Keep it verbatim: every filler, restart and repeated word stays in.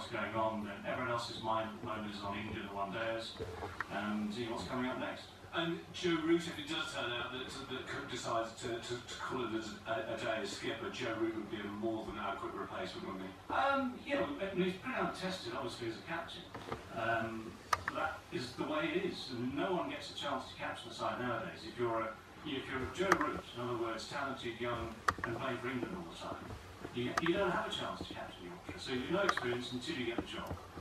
what's going on, then everyone else's mind at the moment is on England and one days, and see what's coming up next. And Joe Root, if it does turn out that, that Cook decides to, to, to call it as a, a day as skipper, Joe Root would be a more than adequate replacement, wouldn't he? Um, yeah, well, I mean, he's pretty untested, obviously, as a captain. Um, that is the way it is, and no one gets a chance to captain the side nowadays. If you're a, if you're a Joe Root, in other words, talented, young, and playing for England all the time, you, you don't have a chance to captain Yorkshire, so you've no experience until you get the job.